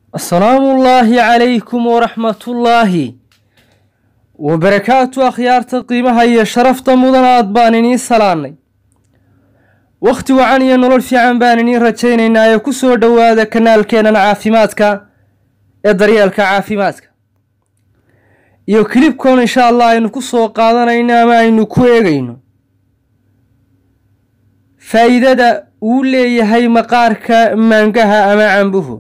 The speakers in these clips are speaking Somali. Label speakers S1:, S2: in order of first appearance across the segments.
S1: السلام الله عليكم ورحمة الله وبركاته أخيار تقيمها هي شرفت مدنات بانيني سلاني وقت وعني نرول في عن بانيني رجينا إنا يكسو دوادا كنال كينا عافيماتك إدريالك عافيماتك iyo clipkoon insha Allah aynu ku soo qaadanayna ama aynu ku eegayno faa'iidada uu leeyahay maqaarka mangaha ama cambuhu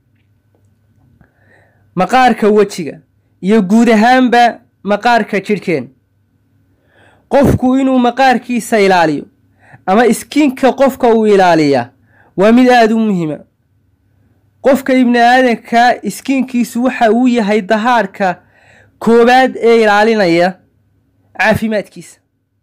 S1: maqaarka wajiga iyo guud ahaanba maqaarka jirkeen qofku inuu maqaarkiisa ilaaliyo ama iskinka qofka uu ilaaliya waa mid aad u muhiim ah qofka ibn aadanka iskinkiisu waxa uu yahay dahaarka koobaad ee ilaalinaya caafimaadkiisa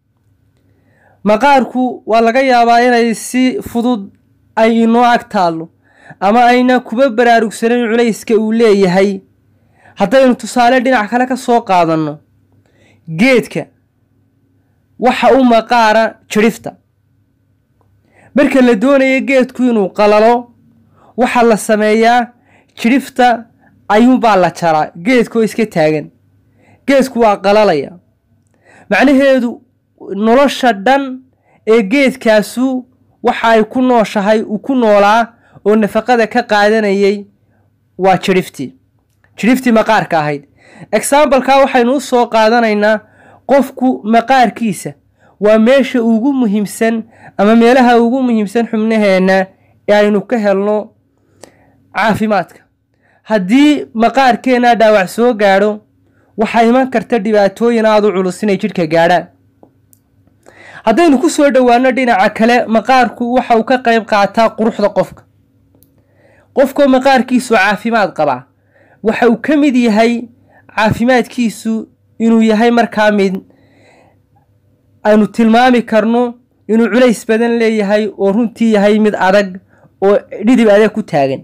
S1: maqaarku waa laga yaabaa inay si fudud ay inoo agtaalo ama ayna kuba baraarugsanin culayska uu leeyahay haddaynu tusaale dhinac kale ka soo qaadano geedka waxa uu maqaara jirifta marka la doonayo geedku inuu qalalo waxa la sameeyaa jirifta ayuunbaa la jaraa geedkoo iska taagan geedku waa qalalaya macnaheedu nolosha dhan ee geedkaasu waxa ay ku nooshahay uu ku noolaa oo nafaqada ka qaadanayay waa jiriftii maqaarka ahayd example-ka waxaynu u soo qaadanaynaa qofku maqaarkiisa waa meesha ugu muhiimsan ama meelaha ugu muhiimsan xubnaheena ee aynu ka helno caafimaadka haddii maqaarkeena dhaawac soo gaadho waxaa iman karta dhibaatooyin aad u culus inay jidhka gaadhaan haddaynu ku soo dhowaano dhinaca kale maqaarku waxa uu ka qayb qaataa quruxda qofka maqaarkiisu caafimaad qabaa waxa uu ka mid yahay caafimaadkiisu inuu yahay markaa mid aynu tilmaami karno inuu culays badan leeyahay oo runtii yahay mid adag oo dhidib adag ku taagan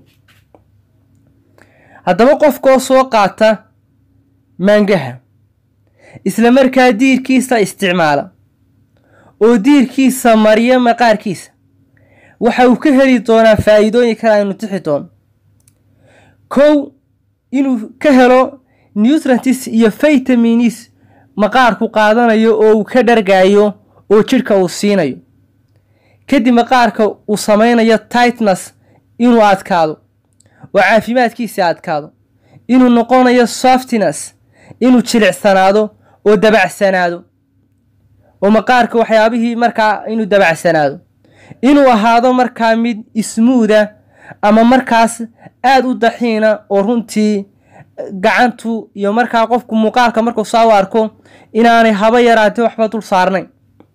S1: haddaba qofkoo soo qaata mangaha isla markaa diirkiisa isticmaala oo diirkiisa mariya maqaarkiisa waxa uu ka heli doonaa faa'iidooyin kale aynu tixi doono kow inuu ka helo nutrients iyo vitamins maqaarku qaadanayo oo uu ka dhargayo oo jidhka uu siinayo kadib maqaarka uu samaynayo tightness inuu adkaado oo caafimaadkiisa adkaado inuu noqonayo softness inuu jilicsanaado oo dabacsanaado oo maqaarka waxyaabihii markaa inuu dabacsanaado inuu ahaado markaa mid ismuuda ama markaas aad u daxiina oo runtii gacantu iyo markaa qofku muuqaalka markuu soo arko inaanay haba yaraatee waxba dul saarnayn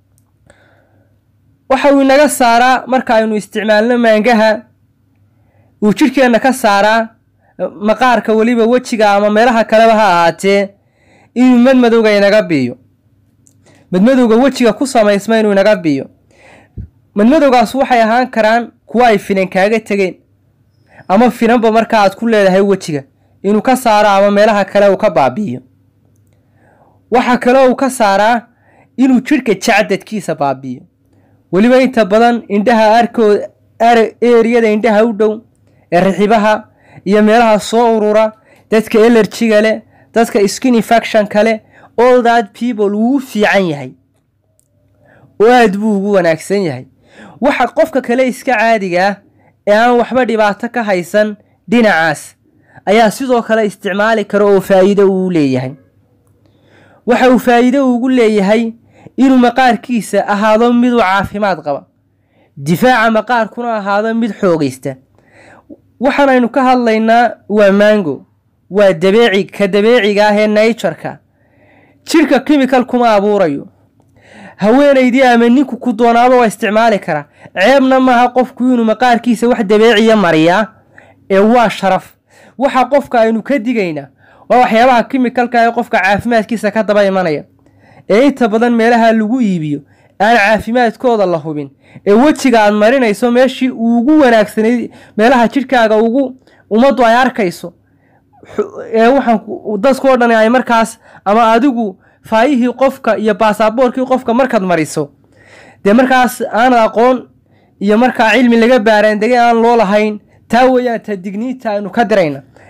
S1: waxa uu inaga saaraa marka aynu isticmaalno mangaha uu jidhkeena ka saaraa maqaarka waliba wajiga ama meelaha kaleba ha ahaatee inuu madmadowga inaga biiyo madmadowga wajiga ku samaysma inuu inaga biiyo madmadowgaas waxay ahaan karaan kuwa ay finan kaaga tegeen ama finanba marka aad ku leedahay wajiga inuu ka saaro ama meelaha kale uu ka baabi'iyo waxa kale uu ka saaraa inuu jidhka jacdadkiisa baabi'iyo waliba inta badan indhaha arkooda eriyada indhaha u dhow ee rixibaha iyo meelaha soo urura dadka allergiga leh dadka skin infection kale all that people wuu fiican yahay oo aad buu ugu wanaagsan yahay waxa qofka kale iska caadiga ah ee aan waxba dhibaato ka haysan dhinacaas ayaa sidoo kale isticmaali kara oo faa'iido uu leeyahay waxa uu faa'iido ugu leeyahay inuu maqaarkiisa ahaado mid u caafimaad qaba difaaca maqaarkuna ahaado mid xoogaysta waxaan aynu ka hadlaynaa waa mango waa dabeeciga ah ee nature-ka jirka chemical kuma abuurayo haweenaydii ama ninku ku doonaaba waa isticmaali karaa ceebna maaha qofku inuu maqaarkiisa wax dabeeciya mariyaa ee waa sharaf waxa qofka aynu ka digaynaa waa waxyaabaha chemicalka ee qofka caafimaadkiisa ka daba imanaya ee inta badan meelaha lagu iibiyo aan caafimaadkooda la hubin ee wajiga aad marinayso meeshii ugu wanaagsanay meelaha jidhkaaga ugu ummaddu ay arkayso ee waxaan dadkoo dhan ay markaas ama adigu faayihii qofka iyo baasaboorkii qofka markaad mariso dee markaas aanad aqoon iyo markaa cilmi laga baaraan degay aan loo lahayn taa weeyaan ta digniinta aynu ka dirayna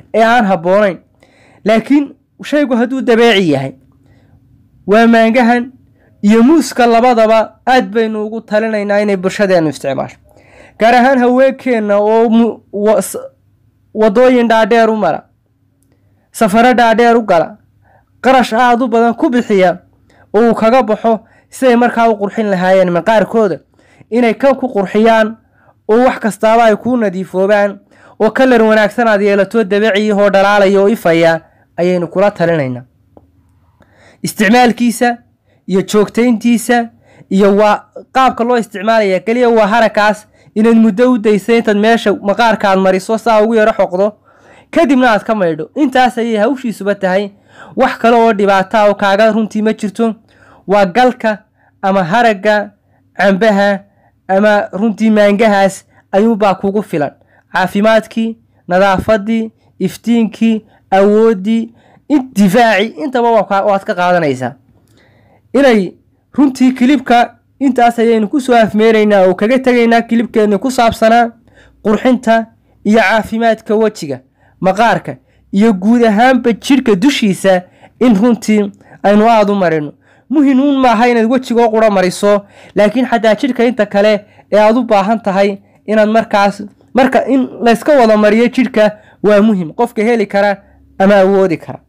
S1: ee aan habboonayn. laakiin shaygu hadduu dabeeci yahay waa maangahan iyo muuska labadaba aad baynu ugu talinaynaa inay bulshadeenu isticmaasho, gaar ahaan haweenkeenna oo wadooyin dhaadheer u mara, safaro dhaadheer u gala, qarash aad u badan ku bixiya oo uu kaga baxo siday markaa u qurxin lahaayeen maqaarkooda, inay kan ku qurxiyaan oo wax kastaaba ay kuu nadiifoobaan oo kalar wanaagsan aad yeelato dabeeciyahoo dhalaalaya oo ifaya ayaynu kula talinaynaa. isticmaalkiisa iyo joogtayntiisa iyo waa qaabka loo isticmaalaya kaliya waa harakaas inaad muddo u dayso intaad meesha maqaarka aad mariso saa ugu yaro xoqdo kadibna aad ka maydho. intaas ayay hawshiisuba tahay, wax kale oo dhibaata oo kaaga runtii ma jirto. waa galka ama haragga cambaha ama runtii maangahaas ayuunbaa kugu filan. caafimaadkii, nadaafadii, iftiinkii, awooddii, difaaci intaba waad ka qaadanaysaa. inay runtii kilibka intaas ayaynu ku soo afmeeraynaa oo kaga tegaynaa kilibkeenu ku saabsanaa qurxinta iyo caafimaadka wejiga, maqaarka iyo guud ahaanba jidhka dushiisa in runtii aynu aad u marino. muhimuun maaha inaad wejigoo qura mariso, laakiin xataa jidhka inta kale ee aad u baahan tahay inaad marka in layska wada mariyo jidhka waa muhim, qofka heli kara ama awoodi kara.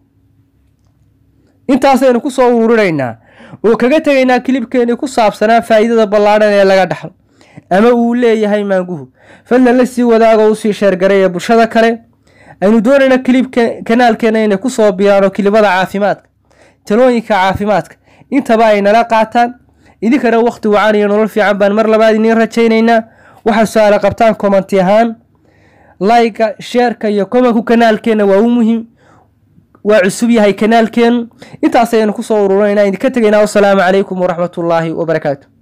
S1: intaasaynu ku soo ururinaynaa oo kaga tegaynaa kilibkeeni ku saabsanaa faa'iidada ballaadhan ee laga dhaxlo ama uu leeyahay maanguhu. fadlan la sii wadaago u sii sheergareeya bulshada kale. aynu doonayna kilibka kanaalkeena inay ku soo biiraan oo kilibada caafimaadka, talooyinka caafimaadka intaba ay nala qaataan. idinkana waqti wacan iyo nolol fiican baan mar labaad idiin rajaynaynaa. waxaa su'aalo qabtaan commenti ahaan, like-ka, share-ka iyo comment-ku kanaalkeena waa u muhiim, waa cusub yahay kanaalkeenu. intaas ayaynu ku soo ururinaynaa, idinka tegaynaa. wassalaamu calaykum waraxmatullaahi wabarakaatu.